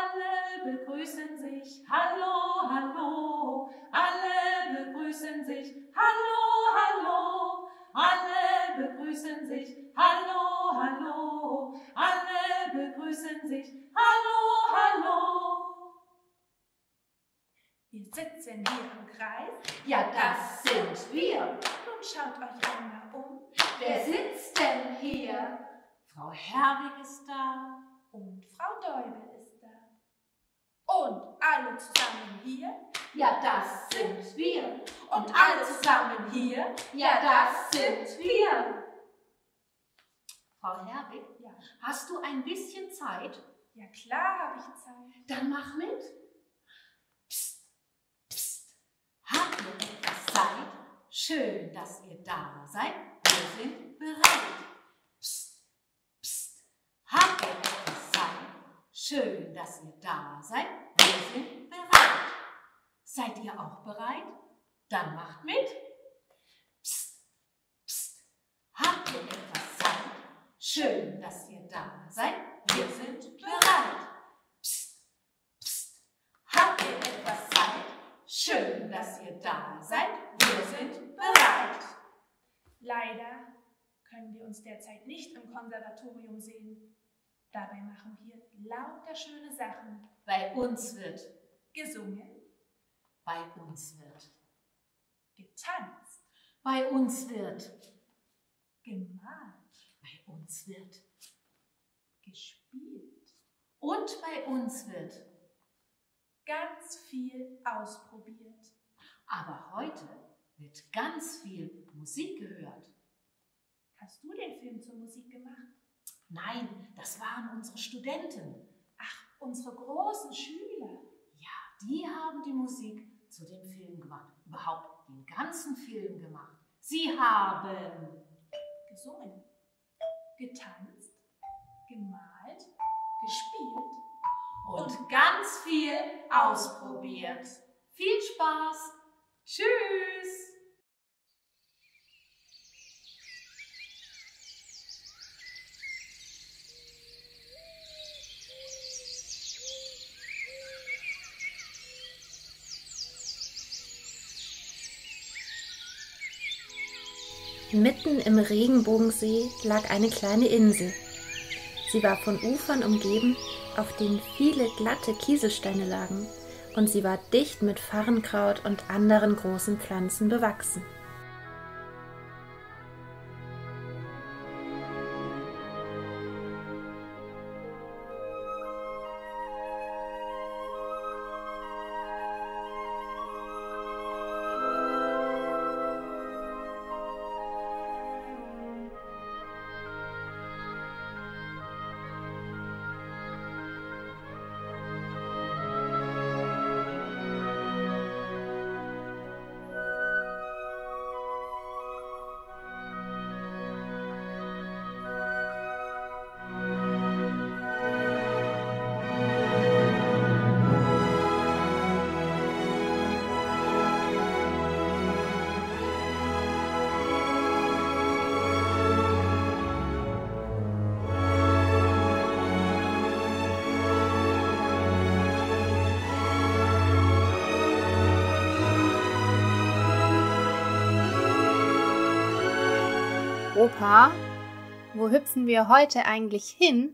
Alle begrüßen sich, hallo, hallo. Alle begrüßen sich, hallo, hallo. Alle begrüßen sich, hallo, hallo. Alle begrüßen sich, hallo, hallo. Wir sitzen hier im Kreis. Ja, das sind wir. Nun schaut euch einmal um. Wer sitzt denn hier? Frau Herwig ist da. Und Frau Däubel ist da. Und alle zusammen hier. Ja, das sind wir. Und alle zusammen hier. Ja, das sind wir. Frau Herwig, Ja. hast du ein bisschen Zeit? Ja, klar habe ich Zeit. Dann mach mit. Psst, psst. Habt ihr etwas Zeit? Schön, dass ihr da seid. Wir sind bereit. Psst, psst. Habt ihr etwas Zeit? Schön, dass ihr da seid. Wir sind bereit. Seid ihr auch bereit? Dann macht mit. Psst, psst. Habt ihr etwas Zeit? Schön, dass ihr da seid. Wir sind bereit. Psst, psst. Habt ihr etwas Zeit? Schön, dass ihr da seid. Wir sind bereit. Leider können wir uns derzeit nicht im Konservatorium sehen. Dabei machen wir lauter schöne Sachen. Bei uns wird, Gesungen, bei uns wird, getanzt, bei uns wird, gemalt, bei uns wird gespielt, und bei uns wird. ganz viel ausprobiert. Aber heute wird ganz viel Musik gehört. Hast du den Film zur Musik gemacht? Nein, das waren unsere Studenten. Ach, unsere großen Schüler. Ja, die haben die Musik zu dem Film gemacht. Überhaupt den ganzen Film gemacht. Sie haben Gesungen, getanzt, gemalt, gespielt und ganz viel ausprobiert. Viel Spaß! Tschüss! Mitten im Regenbogensee lag eine kleine Insel. Sie war von Ufern umgeben, auf denen viele glatte Kieselsteine lagen, und sie war dicht mit Farrenkraut und anderen großen Pflanzen bewachsen. Opa, wo hüpfen wir heute eigentlich hin?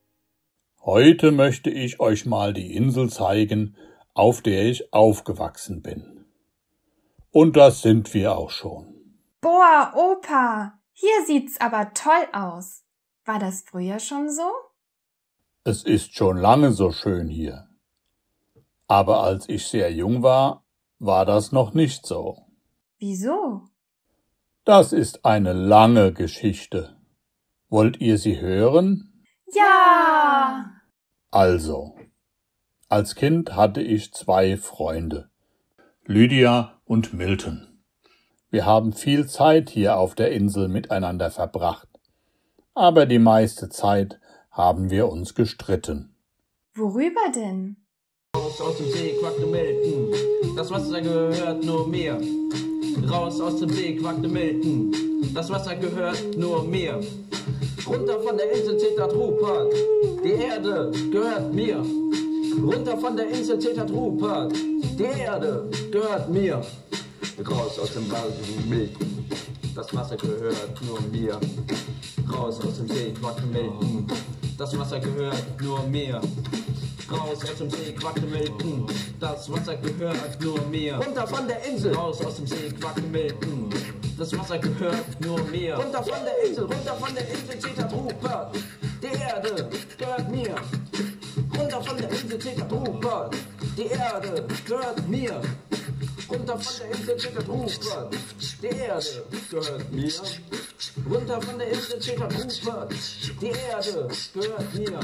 Heute möchte ich euch mal die Insel zeigen, auf der ich aufgewachsen bin. Und das sind wir auch schon. Boah, Opa, hier sieht's aber toll aus. War das früher schon so? Es ist schon lange so schön hier. Aber als ich sehr jung war, war das noch nicht so. Wieso? Das ist eine lange Geschichte. Wollt ihr sie hören? Ja! Also, als Kind hatte ich 2 Freunde, Lydia und Milton. Wir haben viel Zeit hier auf der Insel miteinander verbracht, aber die meiste Zeit haben wir uns gestritten. Worüber denn? Aus dem See quackte Milton, das Wasser gehört nur mir. Raus aus dem See quackte Milton, das Wasser gehört nur mir. Runter von der Insel zittert Rupert, die Erde gehört mir. Runter von der Insel zetert Rupert. Die Erde gehört mir. Raus aus dem baldigen Milton. Das Wasser gehört nur mir. Raus aus dem See, quackte Milton. Das Wasser gehört nur mir. Raus aus dem See, quackte Milton. Das Wasser gehört nur mir. Runter von der Insel. Raus aus dem See, quackte Milton. Das Wasser gehört nur mir. Runter von der Insel zetert Rupert. Die Erde gehört mir. Runter von der Insel zetert Rupert. Die Erde gehört mir. Runter von der Insel zetert Rupert. Die Erde gehört mir. Runter von der Insel zetert Rupert. Die Erde gehört mir.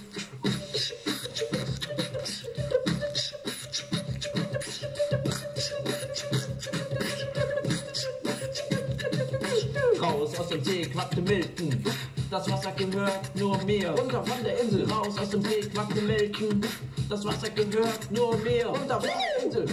Raus aus dem See, quackte Milton. Das Wasser gehört nur mir. Runter von der Insel. Raus aus dem See, quackte Milton. Das Wasser gehört nur mir. Runter von der Insel.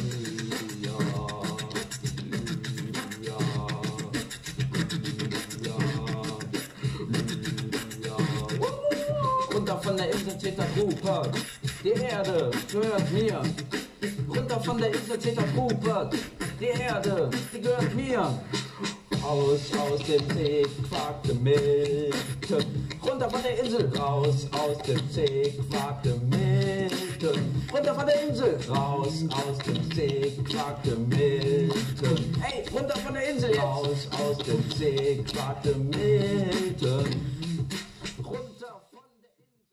Runter von der Insel zetert Rupert. Die Erde gehört mir. Runter von der Insel zetert Rupert. Die Erde, die gehört mir. Aus dem See quakte Milton. Runter von der Insel. Raus aus dem See quakte Milton. Runter von der Insel. Raus aus dem See quakte Milton. Hey, runter von der Insel jetzt. Raus aus dem See quakte Milton. Runter von der Insel.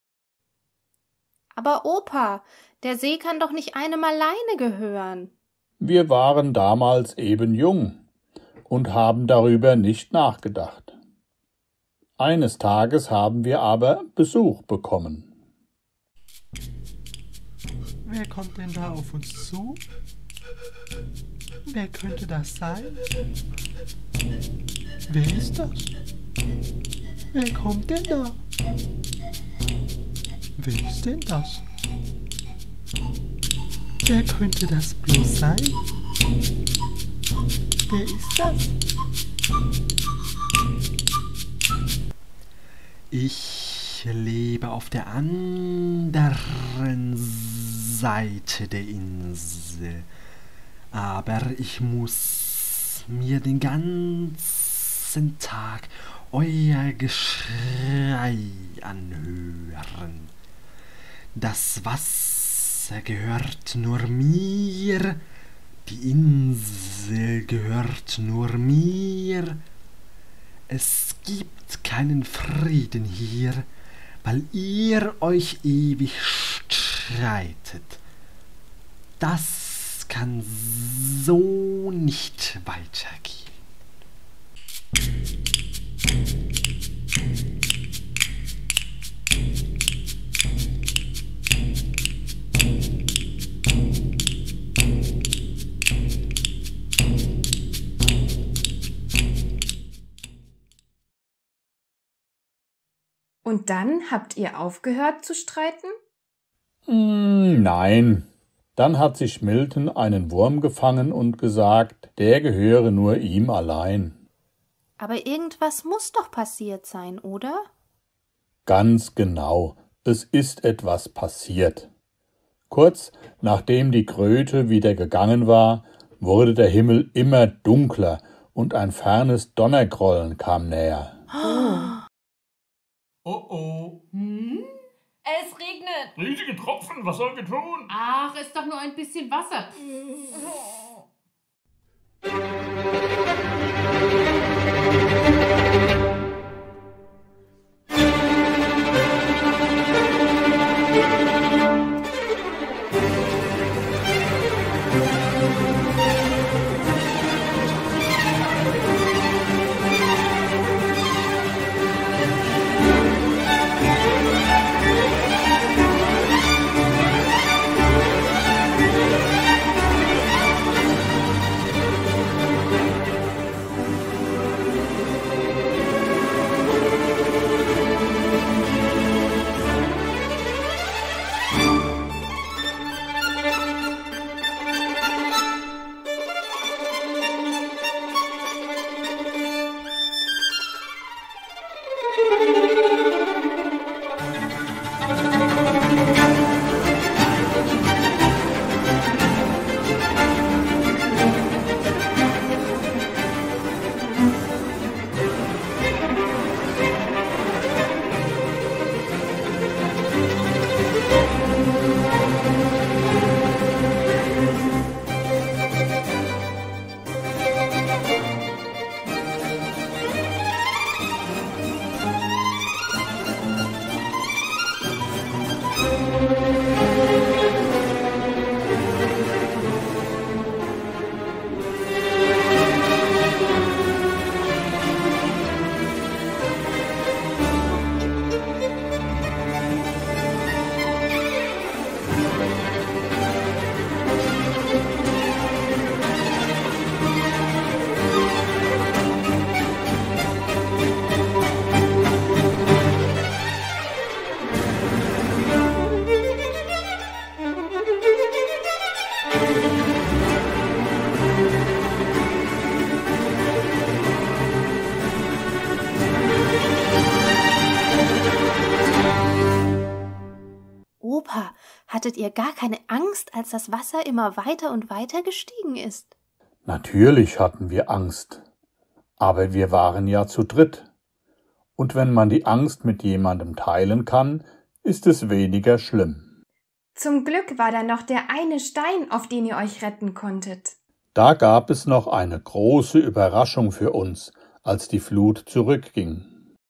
Aber Opa, der See kann doch nicht einem alleine gehören. Wir waren damals eben jung und haben darüber nicht nachgedacht. Eines Tages haben wir aber Besuch bekommen. Wer kommt denn da auf uns zu? Wer könnte das sein? Wer ist das? Wer kommt denn da? Wer ist denn das? Wer könnte das bloß sein? Wer ist das? Ich lebe auf der anderen Seite der Insel, aber ich muss mir den ganzen Tag euer Geschrei anhören. Das Wasser gehört nur mir. Die Insel gehört nur mir. Es gibt keinen Frieden hier, weil ihr euch ewig streitet. Das kann so nicht weitergehen. Und dann habt ihr aufgehört zu streiten? Nein. Dann hat sich Milton einen Wurm gefangen und gesagt, der gehöre nur ihm allein. Aber irgendwas muss doch passiert sein, oder? Ganz genau. Es ist etwas passiert. Kurz nachdem die Kröte wieder gegangen war, wurde der Himmel immer dunkler und ein fernes Donnergrollen kam näher. Oh oh. Es regnet. Riesige Tropfen, was sollen wir tun? Ach, ist doch nur ein bisschen Wasser. Hattet ihr gar keine Angst, als das Wasser immer weiter und weiter gestiegen ist? Natürlich hatten wir Angst, aber wir waren ja zu dritt. Und wenn man die Angst mit jemandem teilen kann, ist es weniger schlimm. Zum Glück war da noch der eine Stein, auf den ihr euch retten konntet. Da gab es noch eine große Überraschung für uns, als die Flut zurückging.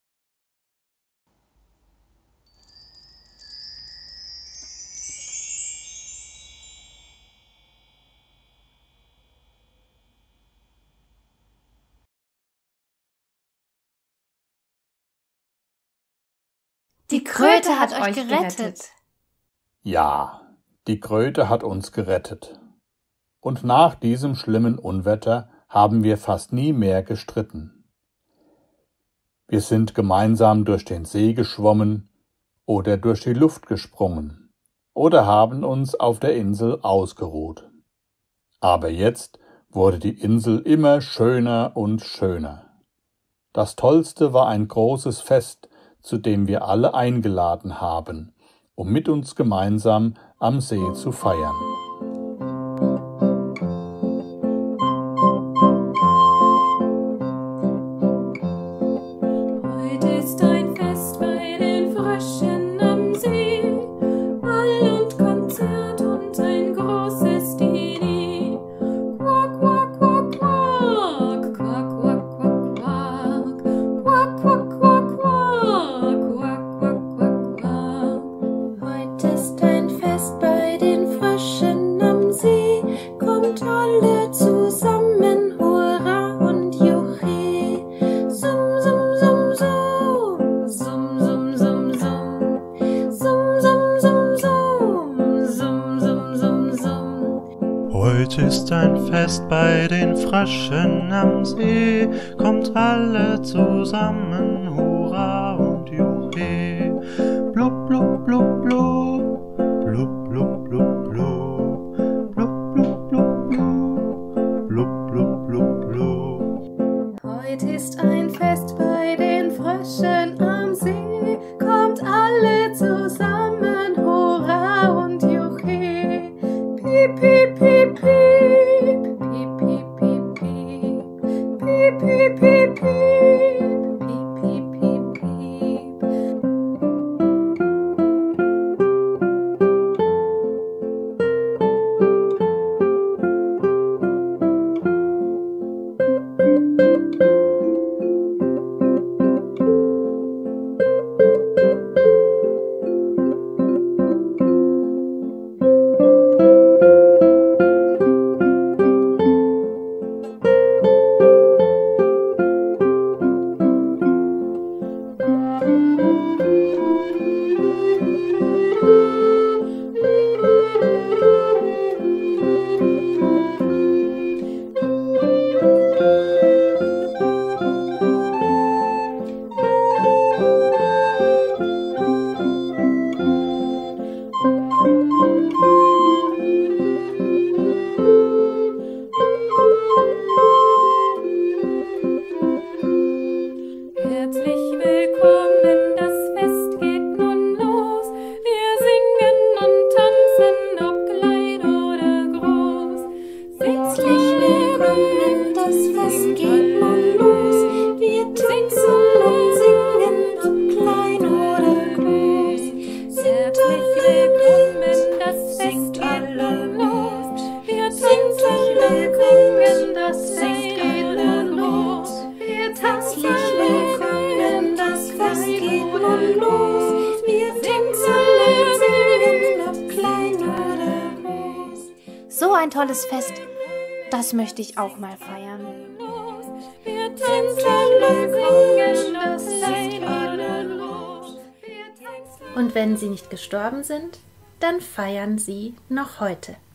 Die Kröte hat euch gerettet. Ja, die Kröte hat uns gerettet. Und nach diesem schlimmen Unwetter haben wir fast nie mehr gestritten. Wir sind gemeinsam durch den See geschwommen oder durch die Luft gesprungen oder haben uns auf der Insel ausgeruht. Aber jetzt wurde die Insel immer schöner und schöner. Das Tollste war ein großes Fest, zu dem wir alle eingeladen haben, um mit uns gemeinsam am See zu feiern. Heute ist ein Fest bei den Fröschen am See, Ball und Konzert und ein großes Diner. Quack, quack, quack, quack, quack, quack, quack, quack, quack, quack, quack, quack, quack, quack, quack. Heute ist ein Fest bei den Fröschen am See, kommt alle zusammen, hurra und juchhe. Summ, summ, summ, summ, summ, summ, summ, summ, summ, summ, summ, summ, summ, summ, summ. Heute ist ein Fest bei den Fröschen am See, kommt alle zusammen, hurra und juchhe. Blub, blub, blub, blub, blub, blub, blub, blub, blub, blub, blub, blub, blub, blub, blub. Heute ist ein Fest bei den Fröschen am See, kommt alle zusammen, hurra und juchhe. Piep, piep, piep, piep, piep, piep, piep, piep, piep, piep, piep, piep, piep, piep, piep, piep. Herzlich willkommen, das Fest geht nun los. Wir singen und tanzen, ob klein oder groß. Herzlich willkommen, das Fest geht nun los. Wir tanzen und singen, ob klein oder groß. Herzlich willkommen, das Fest geht nun los. Wir tanzen willkommen, das Fest geht nun los. Wir tanzen willkommen, das Fest geht nun los. Wir tanzen willkommen, ob klein oder groß. So ein tolles Fest, das möchte ich auch mal feiern. Wir tanzen willkommen, das Fest geht nun los. Und wenn sie nicht gestorben sind, dann feiern sie noch heute.